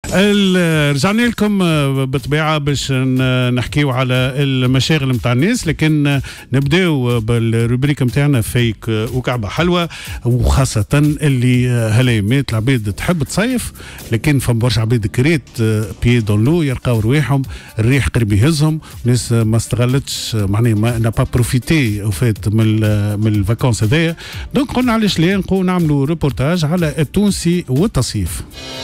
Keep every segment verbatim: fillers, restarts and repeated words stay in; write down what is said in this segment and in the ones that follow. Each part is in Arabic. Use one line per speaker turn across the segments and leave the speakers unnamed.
رجعنا لكم بالطبيعه باش نحكيو على المشاغل نتاع الناس، لكن نبداو بالروبريك نتاعنا فيك وكعبه حلوه، وخاصه اللي هالايامات العباد تحب تصيف، لكن فما برشا عباد كريت بيي دون لو يلقاو رواحهم الريح قريب يهزهم، ناس ما استغلتش معناها ما با بروفيتي او فات من من الفاكونس هذايا. دونك قلنا علاش لا نقول نعملوا ريبورتاج على التونسي والتصيف.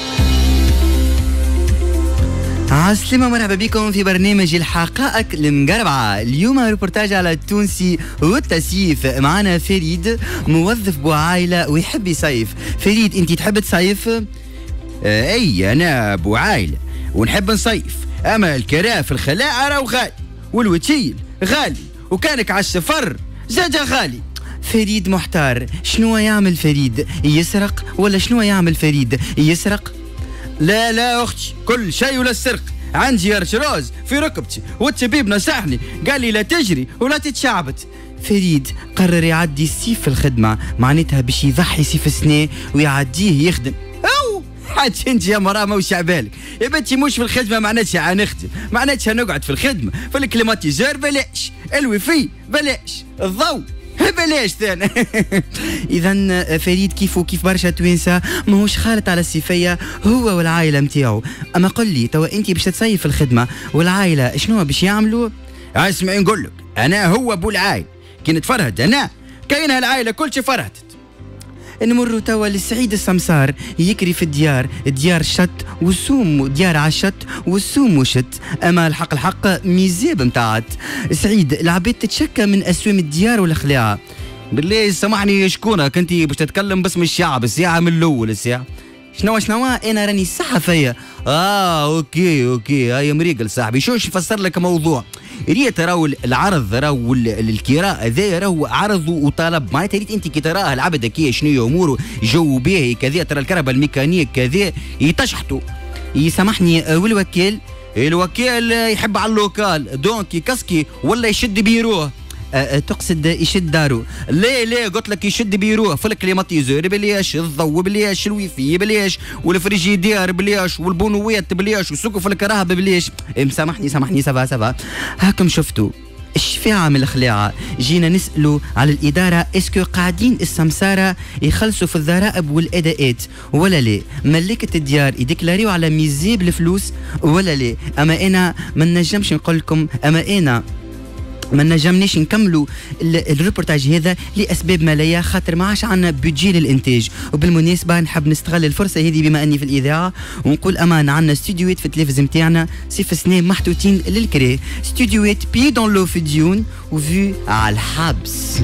عسلامة، مرحبا بكم في برنامج الحقائق المقربعة. اليوم ريبورتاج على التونسي والتصيف. معنا فريد موظف بوعائلة ويحب يصيف. فريد، انت تحب تصيف؟
آه اي انا بوعائلة ونحب نصيف، اما الكراء في الخلاء راهو غالي، والوتيل غالي، وكانك على السفر زاده غالي.
فريد محتار، شنو يعمل فريد؟ يسرق ولا شنو يعمل فريد؟ يسرق؟
لا لا اختي، كل شيء ولا السرق. عندي ارشراز في ركبتي والطبيب نصحني قال لي لا تجري ولا تتشعبط.
فريد قرر يعدي الصيف في الخدمه، معناتها باش يضحي صيف السنه ويعديه يخدم.
او حتى انت يا مراه موش عبالك يا بنتي، مش في الخدمه معناتها نخدم، معناتها نقعد في الخدمه في الكليماتيزور بلاش، الويفي بلاش، الضوء بلاش ثاني.
اذا فريد كيفو كيف برشا توانسه ماهوش خالط على الصيفيه هو والعائله نتاعو. اما قل لي توا انت باش تصيف في الخدمه والعائله شنو باش يعملوا؟
اسمعي نقول لك، انا هو ابو العائله، كي نتفرهد انا كاين العائله كل شيء فرهدت.
نمروا توا لسعيد السمسار يكري في الديار، ديار شت والسوم، ديار عشت والسوم وشت. اما الحق الحق ميزاب متاعت سعيد، العباد تتشكى من اسوام الديار والخلاعه.
بالله سامحني، شكونك انت باش تتكلم باسم الشعب الساعه من الاول الساعه؟
شنو شنو انا راني الصحفيه.
اه اوكي اوكي هاي مريقل صاحبي، شوش نفسر لك موضوع. ريت راهو العرض راهو الكراء هذا راهو عرض وطلب، معناتها ريت انت كي تراه العبد كي شنو اموره جو باهي كذا، ترى الكهرباء الميكانيك كذا يتشحطوا.
يسامحني والوكيل؟
الوكيل يحب على اللوكال، دونك يكسكي ولا يشد بيروه.
أه تقصد يشد دارو؟
ليه ليه قلت لك يشد بيروه في الكليماتيزور بليش، الضوء بليش، الويفي بليش، والفريجيدير بليش، والبونويات بليش، وسقف الكرهب بليش.
مسامحني سامحني سافا سافا. هاكم شفتوا الشفاعة من الخلاعة، جينا نسألوا على الإدارة اسكو قاعدين السمسارة يخلصوا في الضرائب والأداءات ولا لا؟ ملكة الديار يديكلاريو على ميزيب الفلوس ولا لا؟ أما أنا ما نجمش نقول لكم، أما أنا ما نجمناش نكملوا الريبورتاج هذا لاسباب ماليه، خاطر ما عادش عندنا بودجي للانتاج. وبالمناسبه نحب نستغل الفرصه هذه بما اني في الاذاعه ونقول امان عندنا استديوهات في التلفزيون نتاعنا صيف السنه محطوطين للكري، استديوهات بي دون لو في ديون وفي على الحبس.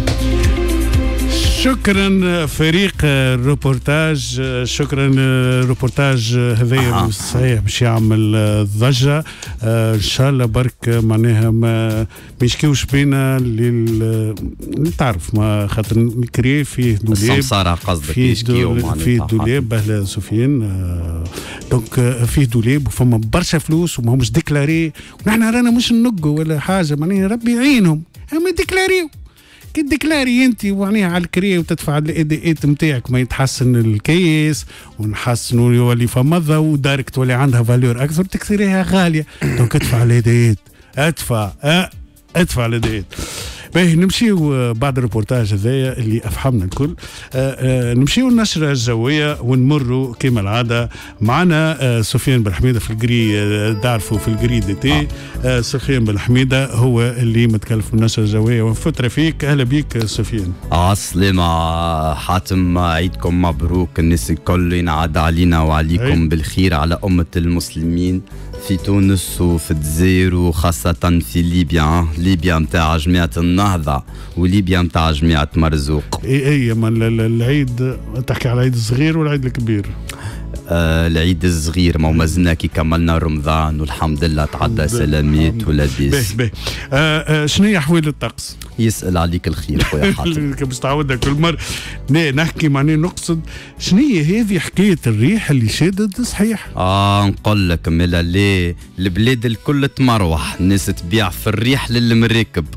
شكرا فريق الروبورتاج، شكرا الروبورتاج هذايا آه. صحيح باش يعمل ضجه. آه ان شاء الله برك معناها ما يشكيوش بينا لل تعرف ما خاطر نكري فيه دولاب
السمساره قصدك
يشكيو فيه دولاب. اهلا سفيان. آه دونك فيه دولاب وفما برشا فلوس وماهمش ديكلاري، ونحن رانا مش ننقوا ولا حاجه، معناها ربي يعينهم هم ديكلاريو. كي ديكلاري انت معناها على الكري وتدفع الاداءات نتاعك، ما يتحسن الكيس ونحسنوا يولي فما ضوء ودارك تولي عندها فالور اكثر تكسريها غاليه. دونك ادفع الاداءات، ادفع اه ادفع الاداءات. باهي نمشيو بعد الريبورتاج هذايا اللي افحمنا الكل. آآ آآ نمشيو النشره الجويه ونمروا كما العاده. معنا سفيان بالحميده في الجري، تعرفوا في الجري دي تي. آه. سفيان بالحميده هو اللي متكلف بالنشره الجويه وفتره فيك. اهلا بيك سفيان.
عسلامة حاتم، عيدكم مبروك الناس الكل ينعاد علينا وعليكم بالخير، على امه المسلمين في تونس وفي الجزائر وخاصة في ليبيا، ليبيا متاع جماعة النهضة وليبيا متاع جماعة مرزوق.
اي اي ما العيد تحكي على العيد الصغير والعيد الكبير؟
آه العيد الصغير، ما مازلنا كي كملنا رمضان والحمد لله تعدى سلامات ولاباس.
باهي باهي. شنو هي احوال الطقس؟
يسأل عليك الخير خويا حاتم.
باش تعودنا كل مرة نحكي معناه نقصد شنو هي هذه حكاية الريح اللي شادت صحيح؟
اه نقول لك ملا ليه البلاد الكل تمروح، الناس تبيع في الريح للمراكب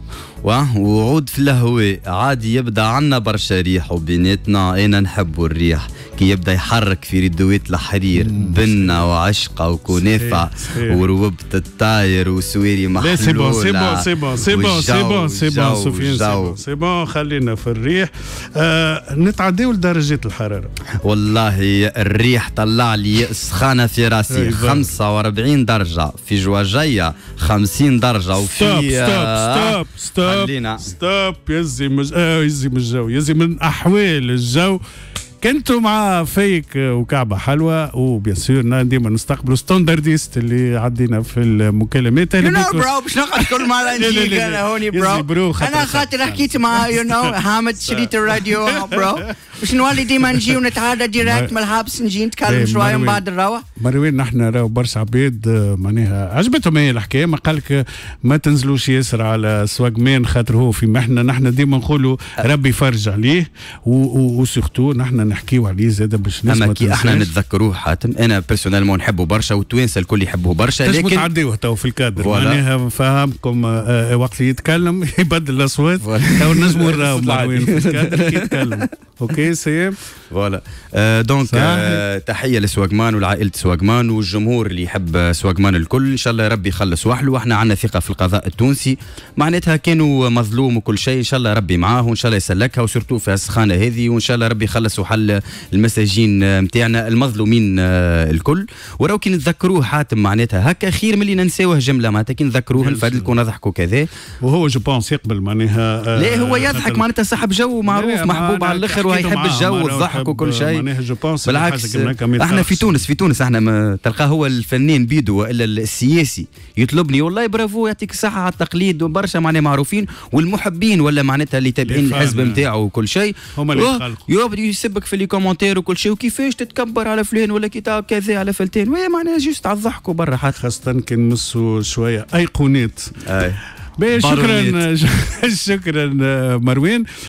وعود في الهواء عادي يبدا عنا برشا ريح وبيناتنا انا نحبوا الريح كي يبدا يحرك في ردوات الحرير بنة وعشقة وكنافة وروبة الطاير وسواري محلولة.
سي بون سي بون سي بون سي بون سي بون سي بون سفيان سي بون خلينا في الريح. آه نتعداو لدرجات الحرارة.
والله الريح طلع لي سخانة في راسي خمسة وأربعين درجة، في جواجية خمسين درجة، وفي
ستوب ستوب ستوب ستوب ستوب يزي مج... آه يزي من الجو، يزي من أحوال الجو. كنتوا مع فيك وكعبة حلوة، وبيان سور ديما نستقبلوا ستاندرديست اللي عدينا في المكالمات.
يو نو برو باش نقعد كل مرة نجيك أنا هوني برو. أنا خاطر حكيت مع يو نو حامد شريط الراديو برو باش نولي ديما نجي ونتعادى ديريكت من الحبس، نجي نتكلم شوية من بعد نروح.
مروان نحن راهو برشا عباد معناها عجبتهم هي الحكاية، ما قالك ما تنزلوش ياسر على سواقمان خاطر هو في محنة. نحن ديما نقولوا ربي يفرج عليه، وسورتو نحن نحكيو عليه زاد باش نسمع.
اما كي احنا نتذكروه حاتم، انا بيرسونيلمون نحبه برشا والتوانسه الكل يحبوه برشا،
لكن تعديوه تو في الكادر معناها فهمكم. آه وقت اللي يتكلم يبدل الاصوات تو نجموا نراو مروان في الكادر كي يتكلم. اوكي سيم
فوالا. آه دونك آه تحيه لسواقمان والعائله سواقمان والجمهور اللي يحب سواقمان الكل. ان شاء الله ربي يخلص وحله، واحنا عندنا ثقه في القضاء التونسي. معناتها كانوا مظلوم وكل شيء، ان شاء الله ربي معاه وان شاء الله يسلكها، وسورتو في السخانه هذه، وان شاء الله ربي يخلص وحل المساجين نتاعنا المظلومين آه الكل. وراو كي نتذكروه حاتم معناتها هكا خير من اللي ننساوه جمله، معناتها كي نذكروه نفدلكوا نضحكوا كذا.
وهو جو بونس يقبل معناها آه
لا هو يضحك معناتها صاحب جو معروف محبوب على الاخر ويحب الجو والضحك وكل شيء. بالعكس احنا في تونس في تونس احنا تلقاه هو الفنان بيدو والا السياسي يطلبني والله برافو يعطيك الصحه على التقليد وبرشا معناها معروفين، والمحبين ولا معناتها اللي تابعين الحزب نتاعو وكل شيء
هما اللي يخلقوا
يبدا يسبك في لي كومونتير وكل شيء، وكيفاش تتكبر على فلان ولا كي كذا على فلتين، وهي معناها جوست على الضحك برا حتى
خاصه كان نمسوا شويه ايقونات. شكرا شكرا مروان.